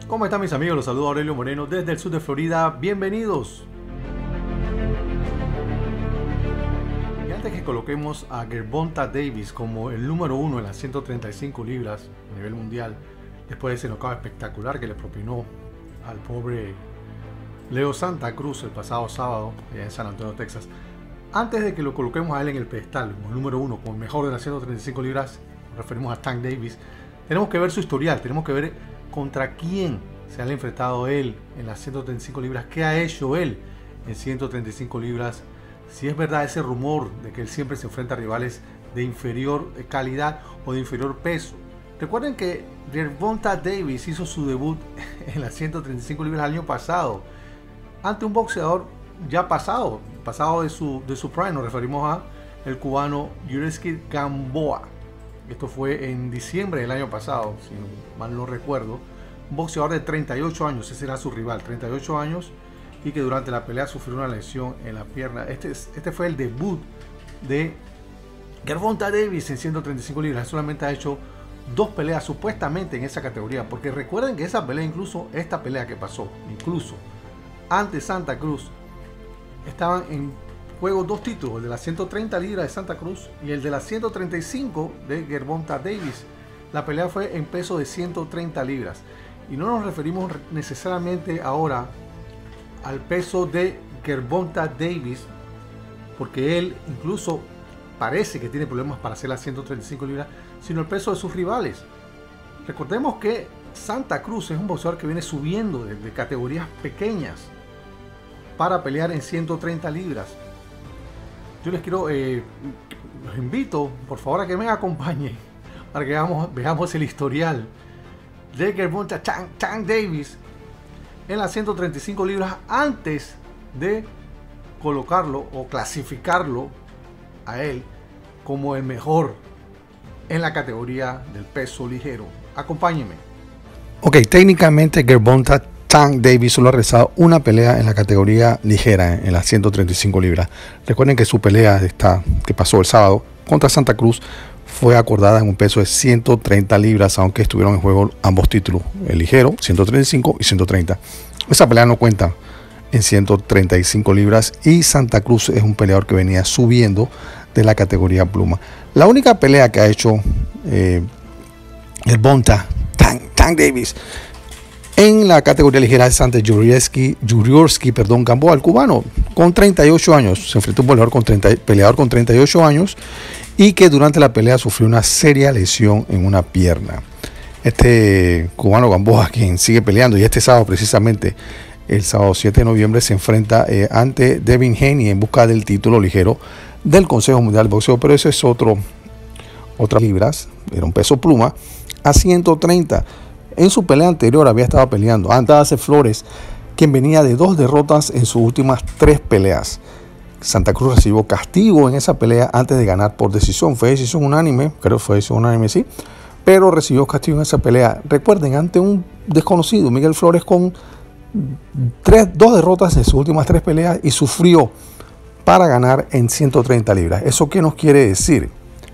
¿Cómo están mis amigos? Los saludo Aurelio Moreno desde el sur de Florida. Bienvenidos. Y antes que coloquemos a Gervonta Davis como el número 1 en las 135 libras a nivel mundial, después de ese knockout espectacular que le propinó al pobre Leo Santa Cruz el pasado sábado allá en San Antonio, Texas, antes de que lo coloquemos a él en el pedestal como el número 1, como el mejor de las 135 libras, nos referimos a Tank Davis, tenemos que ver su historial, tenemos que ver contra quién se ha enfrentado él en las 135 libras, qué ha hecho él en 135 libras, si es verdad ese rumor de que él siempre se enfrenta a rivales de inferior calidad o de inferior peso. Recuerden que Gervonta Davis hizo su debut en las 135 libras el año pasado ante un boxeador ya pasado de su prime. Nos referimos a el cubano Yuriorkis Gamboa. Esto fue en diciembre del año pasado, si mal no recuerdo. Un boxeador de 38 años, ese era su rival, 38 años, y que durante la pelea sufrió una lesión en la pierna. Este fue el debut de Gervonta Davis en 135 libras. Solamente ha hecho 2 peleas supuestamente en esa categoría, porque recuerden que esa pelea, incluso esta pelea que pasó, incluso ante Santa Cruz, estaban en juego 2 títulos, el de las 130 libras de Santa Cruz y el de las 135 de Gervonta Davis. La pelea fue en peso de 130 libras. Y no nos referimos necesariamente ahora al peso de Gervonta Davis, porque él incluso parece que tiene problemas para hacer las 135 libras, sino el peso de sus rivales. Recordemos que Santa Cruz es un boxeador que viene subiendo de categorías pequeñas para pelear en 130 libras. Yo les quiero, los invito por favor a que me acompañen para que veamos el historial de Gervonta Tank Davis en las 135 libras antes de colocarlo o clasificarlo a él como el mejor en la categoría del peso ligero. Acompáñenme. Ok, técnicamente Gervonta Tank Davis solo ha realizado una pelea en la categoría ligera, en las 135 libras. Recuerden que su pelea que pasó el sábado contra Santa Cruz fue acordada en un peso de 130 libras, aunque estuvieron en juego ambos títulos, el ligero, 135 y 130. Esa pelea no cuenta en 135 libras y Santa Cruz es un peleador que venía subiendo de la categoría pluma. La única pelea que ha hecho Gervonta Tank Davis en la categoría ligera es ante Yuriorkis Gamboa, el cubano, con 38 años. Se enfrentó a un peleador con 38 años y que durante la pelea sufrió una seria lesión en una pierna. Este cubano Gamboa, quien sigue peleando, y este sábado precisamente, el sábado 7 de noviembre, se enfrenta ante Devin Haney en busca del título ligero del Consejo Mundial de Boxeo, pero eso es otras libras, era un peso pluma, a 130. En su pelea anterior había estado peleando ante Ace Flores, quien venía de 2 derrotas en sus últimas 3 peleas. Santa Cruz recibió castigo en esa pelea antes de ganar por decisión. Fue decisión unánime, creo que fue decisión unánime, sí, pero recibió castigo en esa pelea. Recuerden, ante un desconocido, Miguel Flores, con 2 derrotas en sus últimas 3 peleas y sufrió para ganar en 130 libras. ¿Eso qué nos quiere decir?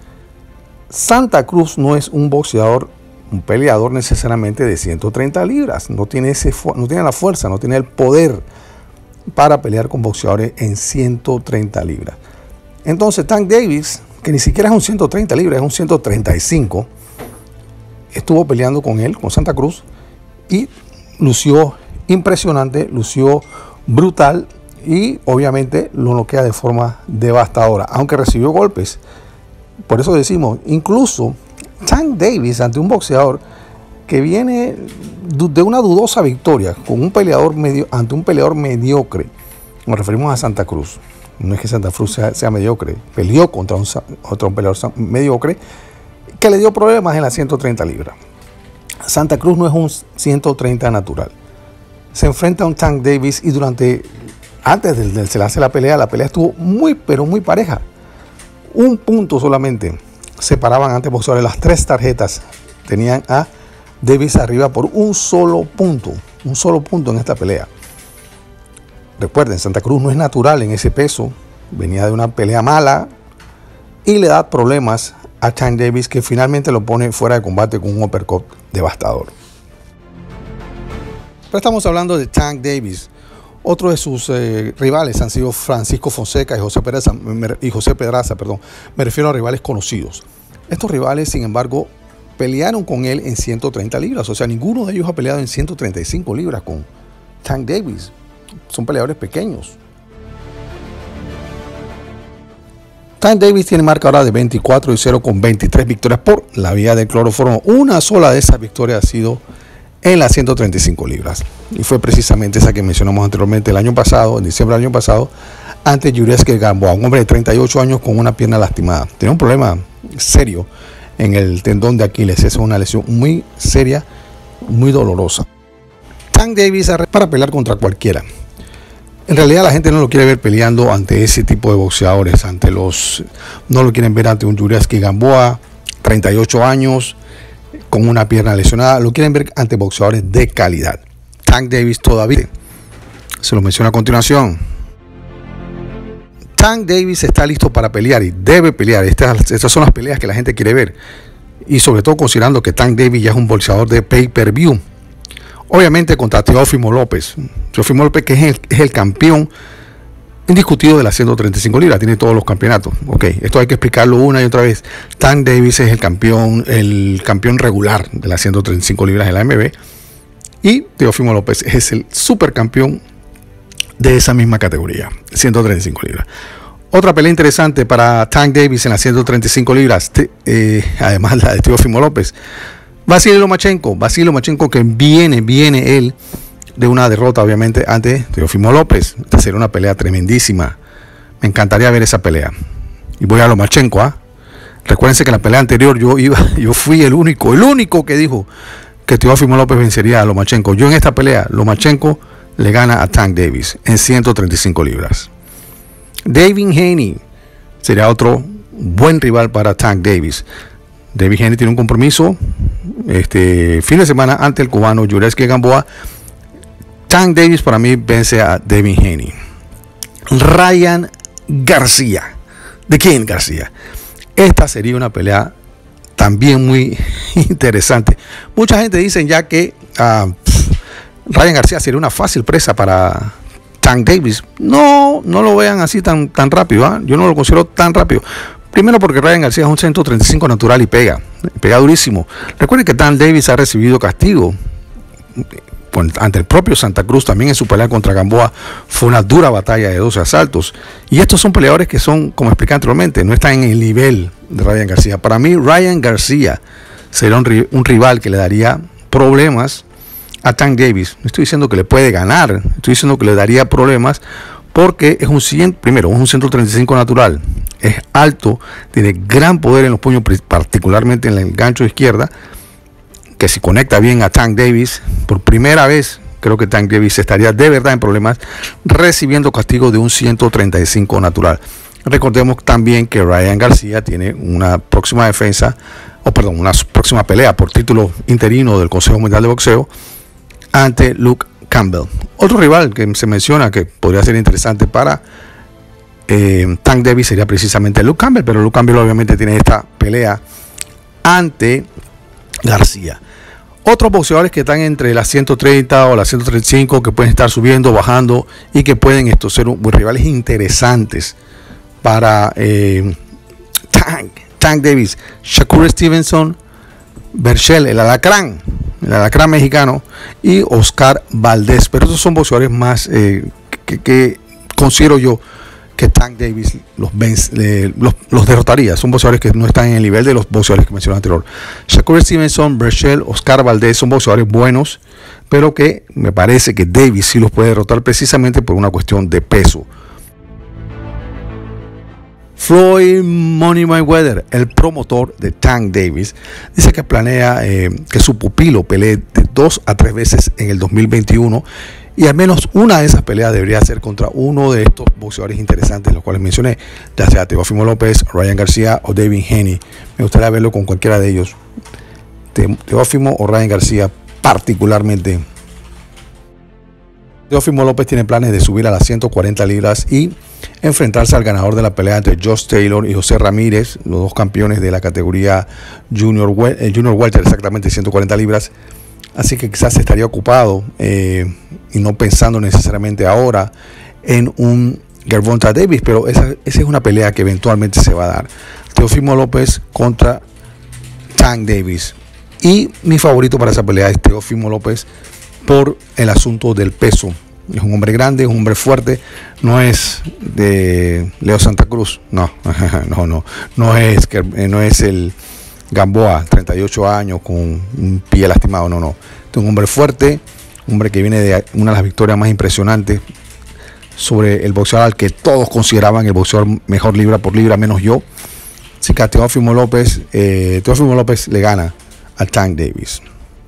Santa Cruz no es un peleador necesariamente de 130 libras. No tiene la fuerza, no tiene el poder para pelear con boxeadores en 130 libras. Entonces Tank Davis, que ni siquiera es un 130 libras, es un 135, estuvo peleando con él, con Santa Cruz, y lució impresionante, lució brutal, y obviamente lo noquea de forma devastadora, aunque recibió golpes. Por eso decimos, incluso Tank Davis ante un boxeador que viene de una dudosa victoria ante un peleador mediocre. Nos referimos a Santa Cruz. No es que Santa Cruz sea mediocre, peleó contra un peleador mediocre que le dio problemas en las 130 libras. Santa Cruz no es un 130 natural. Se enfrenta a un Tank Davis y antes de se le hace la pelea estuvo muy pareja. Un punto solamente separaban ante boxeadores. Las 3 tarjetas tenían a Davis arriba por un solo punto en esta pelea. Recuerden, Santa Cruz no es natural en ese peso, venía de una pelea mala y le da problemas a Tank Davis, que finalmente lo pone fuera de combate con un uppercut devastador. Pero estamos hablando de Tank Davis. Otro de sus rivales han sido Francisco Fonseca y José Pedraza. Me refiero a rivales conocidos. Estos rivales, sin embargo, pelearon con él en 130 libras. O sea, ninguno de ellos ha peleado en 135 libras con Tank Davis. Son peleadores pequeños. Tank Davis tiene marca ahora de 24-0 con 23 victorias por la vía del cloroformo. Una sola de esas victorias ha sido en las 135 libras. Y fue precisamente esa que mencionamos anteriormente el año pasado, en diciembre del año pasado, ante Yuriorkis Gamboa, un hombre de 38 años con una pierna lastimada. Tenía un problema serio en el tendón de Aquiles. Esa es una lesión muy seria, muy dolorosa. Tank Davis para pelear contra cualquiera. En realidad la gente no lo quiere ver peleando ante ese tipo de boxeadores, no lo quieren ver ante un Yuriorkis Gamboa, 38 años, con una pierna lesionada. Lo quieren ver ante boxeadores de calidad. Tank Davis todavía, se lo menciono a continuación. Tank Davis está listo para pelear y debe pelear. Estas son las peleas que la gente quiere ver. Y sobre todo considerando que Tank Davis ya es un boxeador de pay-per-view. Obviamente contra Teófimo López. Teófimo López, que es el campeón indiscutido de las 135 libras. Tiene todos los campeonatos. Ok, esto hay que explicarlo una y otra vez. Tank Davis es el campeón regular de las 135 libras de la AMB. Y Teófimo López es el supercampeón de esa misma categoría, 135 libras. Otra pelea interesante para Tank Davis en las 135 libras, además la de Teófimo López. Vasily Lomachenko, que viene él de una derrota, obviamente, ante Teófimo López. Esta sería una pelea tremendísima. Me encantaría ver esa pelea. Y voy a Lomachenko. Recuérdense que en la pelea anterior yo fui el único que dijo que Teófimo López vencería a Lomachenko. Yo en esta pelea, Lomachenko le gana a Tank Davis en 135 libras. Devin Haney sería otro buen rival para Tank Davis. Devin Haney tiene un compromiso fin de semana ante el cubano Yuriorkis Gamboa. Tank Davis para mí vence a Devin Haney. Ryan García. ¿De quién García? Esta sería una pelea también muy interesante. Mucha gente dice ya que Ryan García sería una fácil presa para Tank Davis. No lo vean así tan rápido. Yo no lo considero tan rápido. Primero porque Ryan García es un 135 natural y pega durísimo. Recuerden que Tank Davis ha recibido castigo ante el propio Santa Cruz. También en su pelea contra Gamboa fue una dura batalla de 12 asaltos. Y estos son peleadores que son, como expliqué anteriormente, no están en el nivel de Ryan García. Para mí Ryan García será un rival que le daría problemas a Tank Davis. No estoy diciendo que le puede ganar, estoy diciendo que le daría problemas porque es un 135 natural. Es alto, tiene gran poder en los puños, particularmente en el gancho izquierda, que si conecta bien a Tank Davis, por primera vez creo que Tank Davis estaría de verdad en problemas recibiendo castigo de un 135 natural. Recordemos también que Ryan García tiene una próxima una próxima pelea por título interino del Consejo Mundial de Boxeo ante Luke Campbell. Otro rival que se menciona que podría ser interesante para Tank Davis sería precisamente Luke Campbell, pero Luke Campbell obviamente tiene esta pelea ante García. Otros boxeadores que están entre las 130 o las 135, que pueden estar subiendo, bajando y que pueden ser rivales interesantes para Tank Davis. Shakur Stevenson, Berchelt, el alacrán mexicano, y Oscar Valdés. Pero esos son boxeadores más que considero yo que Tank Davis los derrotaría. Son boxeadores que no están en el nivel de los boxeadores que mencioné anterior. Shakur Stevenson, Berchelt, Oscar Valdés son boxeadores buenos, pero que me parece que Davis sí los puede derrotar precisamente por una cuestión de peso. Floyd Money Mayweather, el promotor de Tank Davis, dice que planea que su pupilo pelee de 2 a 3 veces en el 2021 y al menos una de esas peleas debería ser contra uno de estos boxeadores interesantes, los cuales mencioné, ya sea Teófimo López, Ryan García o Devin Haney. Me gustaría verlo con cualquiera de ellos, Teófimo o Ryan García particularmente. Teófimo López tiene planes de subir a las 140 libras y enfrentarse al ganador de la pelea entre Josh Taylor y José Ramírez, los dos campeones de la categoría Junior Welter, exactamente 140 libras. así que quizás estaría ocupado y no pensando necesariamente ahora en un Gervonta Davis, pero esa es una pelea que eventualmente se va a dar. Teofimo López contra Tank Davis, y mi favorito para esa pelea es Teofimo López por el asunto del peso. Es un hombre grande, es un hombre fuerte, no es de Leo Santa Cruz, no es el Gamboa, 38 años con un pie lastimado, no. Es un hombre fuerte, un hombre que viene de una de las victorias más impresionantes sobre el boxeador al que todos consideraban el boxeador mejor libra por libra, menos yo. Así que a Teofimo López le gana a Tank Davis.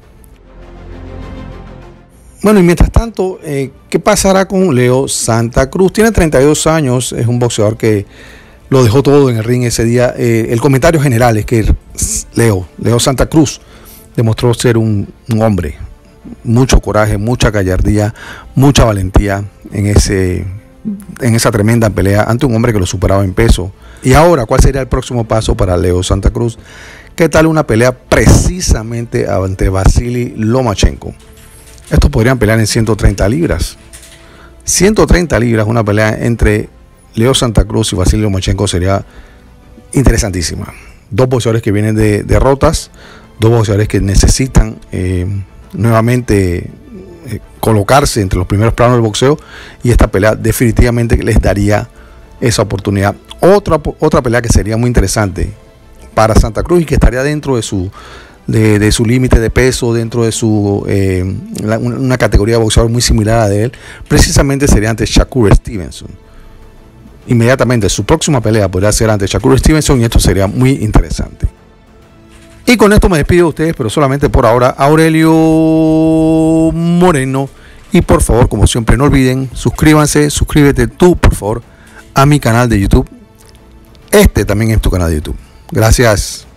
Bueno, y mientras tanto, ¿qué pasará con Leo Santa Cruz? Tiene 32 años, es un boxeador que lo dejó todo en el ring ese día. El comentario general es que Leo Santa Cruz demostró ser un hombre, mucho coraje, mucha gallardía, mucha valentía en esa tremenda pelea ante un hombre que lo superaba en peso. Y ahora, ¿cuál sería el próximo paso para Leo Santa Cruz? ¿Qué tal una pelea precisamente ante Vasily Lomachenko? Estos podrían pelear en 130 libras. 130 libras, una pelea entre Leo Santa Cruz y Vasily Lomachenko sería interesantísima. Dos boxeadores que vienen de derrotas, dos boxeadores que necesitan nuevamente colocarse entre los primeros planos del boxeo, y esta pelea definitivamente les daría esa oportunidad. Otra pelea que sería muy interesante para Santa Cruz y que estaría dentro de su límite de peso, dentro de una categoría de boxeador muy similar a de él, precisamente sería ante Shakur Stevenson. Inmediatamente su próxima pelea podría ser ante Shakur Stevenson, y esto sería muy interesante. Y con esto me despido de ustedes, pero solamente por ahora. Aurelio Moreno, y por favor, como siempre, no olviden suscríbete tú, por favor, a mi canal de YouTube. Este también es tu canal de YouTube. Gracias.